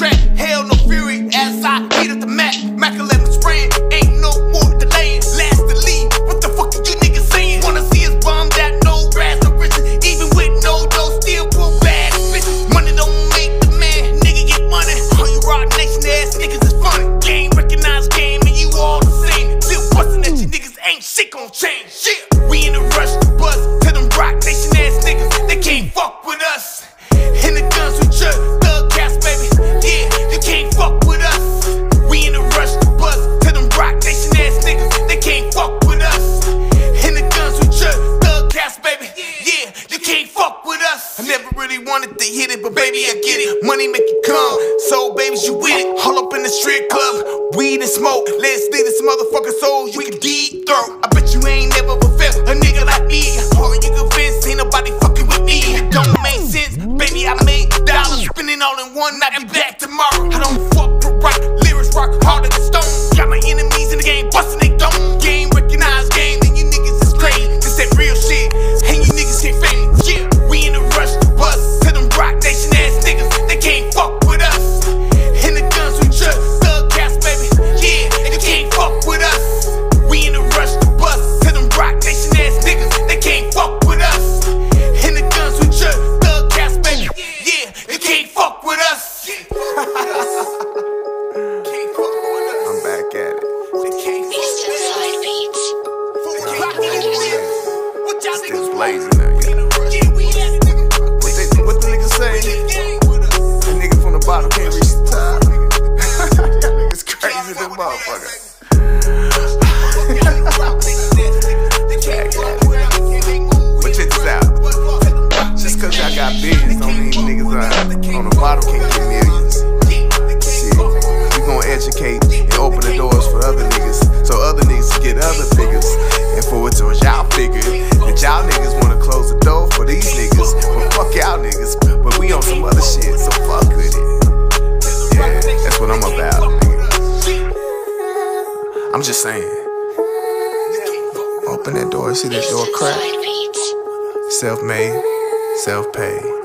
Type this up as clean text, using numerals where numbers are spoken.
track. Hell no fury as I beat up the Mac. Mac 11 spraying, ain't no more delaying. Last to leave, what the fuck are you niggas saying? Wanna see us bummed out, no grass, no riches. Even with no dough, still pull bad bitches. Money don't make the man, nigga get money. All you Rock Nation ass niggas is funny. Game recognized game and you all the same. Still bustin' at you niggas, ain't shit gon' change. Shit, we in a rush to bust to them Rock Nation ass niggas. They can't fuck with us. And the guns we jerk, thug cats, baby. Yeah, you can't fuck with us. We in a rush to bust to them Rock Nation ass niggas. They can't fuck with us. And the guns we jerk, thug cats, baby. Yeah, you can't fuck with us. I never really wanted to hit it, but baby, I get it. Money make it come, so babies, you with it. All up in the strip club, weed and smoke. Let's leave this motherfucker so you can deep throat. I bet you ain't never felt a nigga like me. Or you convinced ain't nobody fucking with me. It don't make sense, baby, I made dollars. Spending all in one night and back tomorrow. I don't fuck with rock, lyrics rock harder than stone. Got my enemies in the game, busting they don't. Game recognized game, and you niggas is crazy. This that real shit, and you niggas can't fake it. Yeah, we in a rush to bust to them Rock Nation ass niggas. They can't fuck with us. And the guns we jerk, thug cats, baby. Yeah, you can't fuck with us. We in a rush to bust to them Rock Nation ass niggas. They can't fuck with us. And the guns we jerk, thug cats, baby. Yeah, you can't fuck with us. I'm back at it. Eastern Side Beats. Still blazing now, yeah. What the niggas say? The nigga from the bottom can't reach the top. That nigga's crazy, that motherfucker. But check this out. Just cause y'all got billions don't mean niggas on the bottom can't get millions. Shit, we gon' educate and open the doors for other niggas, so other niggas can get other figures. And for it was y'all figured that y'all niggas wanna close the door for these niggas. But fuck y'all niggas, but we on some other shit, so fuck with it. Yeah, that's what I'm about, nigga. I'm just saying. Open that door, see that door crack. Self-made, self-paid.